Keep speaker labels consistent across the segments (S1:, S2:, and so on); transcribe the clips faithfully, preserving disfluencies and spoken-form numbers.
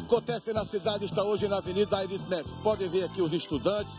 S1: acontece na cidade está hoje na Avenida Aires Neves. Podem ver aqui os estudantes.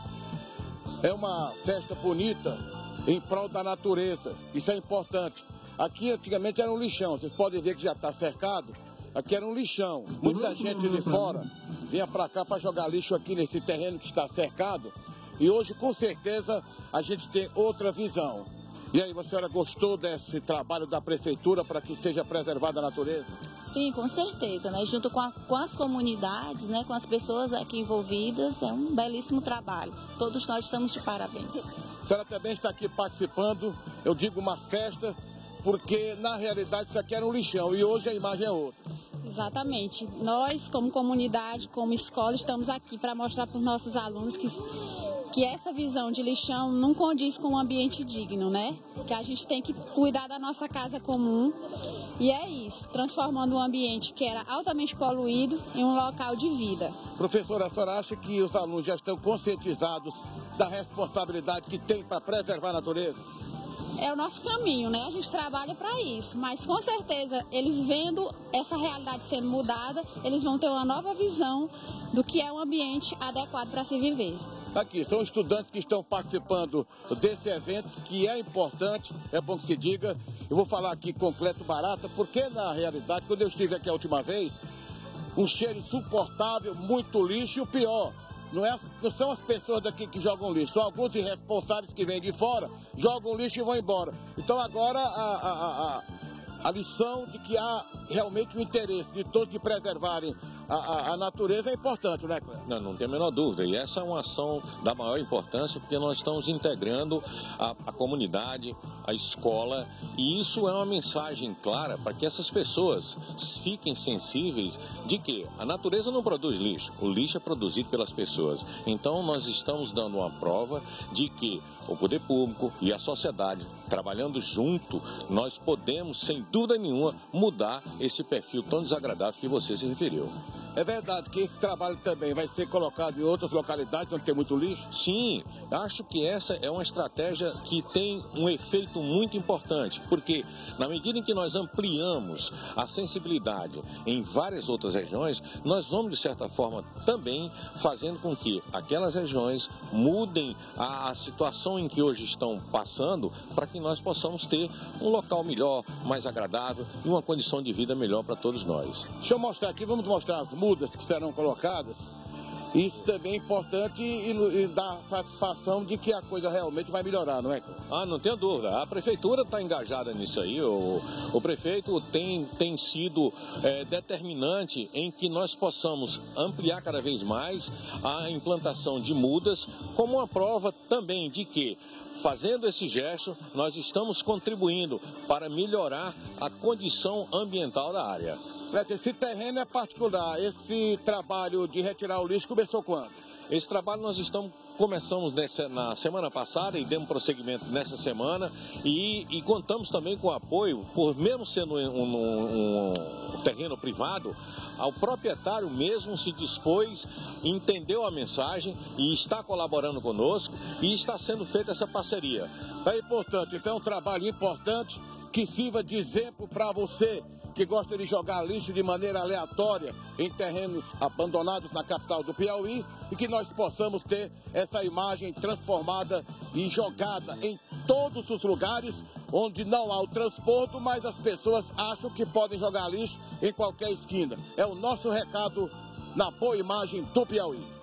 S1: É uma festa bonita em prol da natureza. Isso é importante. Aqui antigamente era um lixão. Vocês podem ver que já está cercado. Aqui era um lixão. Muita gente de fora vinha para cá para jogar lixo aqui nesse terreno que está cercado. E hoje, com certeza, a gente tem outra visão. E aí, a senhora gostou desse trabalho da prefeitura para que seja preservada a natureza?
S2: Sim, com certeza, né? Junto com, a, com as comunidades, né? Com as pessoas aqui envolvidas, é um belíssimo trabalho. Todos nós estamos de parabéns.
S1: A senhora também está aqui participando, eu digo uma festa, porque na realidade isso aqui era um lixão e hoje a imagem é outra.
S2: Exatamente. Nós, como comunidade, como escola, estamos aqui para mostrar para os nossos alunos que, que essa visão de lixão não condiz com um ambiente digno, né? Que a gente tem que cuidar da nossa casa comum. E é isso, transformando um ambiente que era altamente poluído em um local de vida.
S1: Professora, a senhora acha que os alunos já estão conscientizados da responsabilidade que tem para preservar a natureza?
S2: É o nosso caminho, né? A gente trabalha para isso, mas com certeza eles vendo essa realidade sendo mudada, eles vão ter uma nova visão do que é um ambiente adequado para se viver.
S1: Aqui, são estudantes que estão participando desse evento, que é importante, é bom que se diga. Eu vou falar aqui com Cleto Barata, porque na realidade, quando eu estive aqui a última vez, um cheiro insuportável, muito lixo, e o pior, não, é, não são as pessoas daqui que jogam lixo, são alguns irresponsáveis que vêm de fora, jogam lixo e vão embora. Então agora a, a, a, a lição de que há realmente o interesse de todos de preservarem A, a, a natureza é importante, né, Cleber?
S3: Não, não tem a menor dúvida. E essa é uma ação da maior importância, porque nós estamos integrando a, a comunidade, a escola, e isso é uma mensagem clara para que essas pessoas fiquem sensíveis de que a natureza não produz lixo, o lixo é produzido pelas pessoas. Então nós estamos dando uma prova de que o poder público e a sociedade, trabalhando junto, nós podemos, sem dúvida nenhuma, mudar esse perfil tão desagradável que você se referiu.
S1: É verdade que esse trabalho também vai ser colocado em outras localidades onde tem muito lixo?
S3: Sim, acho que essa é uma estratégia que tem um efeito muito importante, porque na medida em que nós ampliamos a sensibilidade em várias outras regiões, nós vamos, de certa forma, também fazendo com que aquelas regiões mudem a, a situação em que hoje estão passando, para que nós possamos ter um local melhor, mais agradável e uma condição de vida melhor para todos nós.
S1: Deixa eu mostrar aqui, vamos mostrar as mudas que serão colocadas. Isso também é importante e, e dá satisfação de que a coisa realmente vai melhorar, não é?
S3: Ah, não tenho dúvida. A prefeitura está engajada nisso aí. O, o prefeito tem, tem sido é, determinante em que nós possamos ampliar cada vez mais a implantação de mudas, como uma prova também de que, fazendo esse gesto, nós estamos contribuindo para melhorar a condição ambiental da área.
S1: Esse terreno é particular. Esse trabalho de retirar o lixo começou quando?
S3: Esse trabalho nós estamos, começamos nessa, na semana passada e demos prosseguimento nessa semana e, e contamos também com o apoio, por mesmo sendo um, um, um terreno privado, o proprietário mesmo se dispôs, entendeu a mensagem e está colaborando conosco e está sendo feita essa parceria.
S1: É importante, então é um trabalho importante que sirva de exemplo para você que gosta de jogar lixo de maneira aleatória em terrenos abandonados na capital do Piauí e que nós possamos ter essa imagem transformada e jogada em todos os lugares onde não há o transporte, mas as pessoas acham que podem jogar lixo em qualquer esquina. É o nosso recado na boa imagem do Piauí.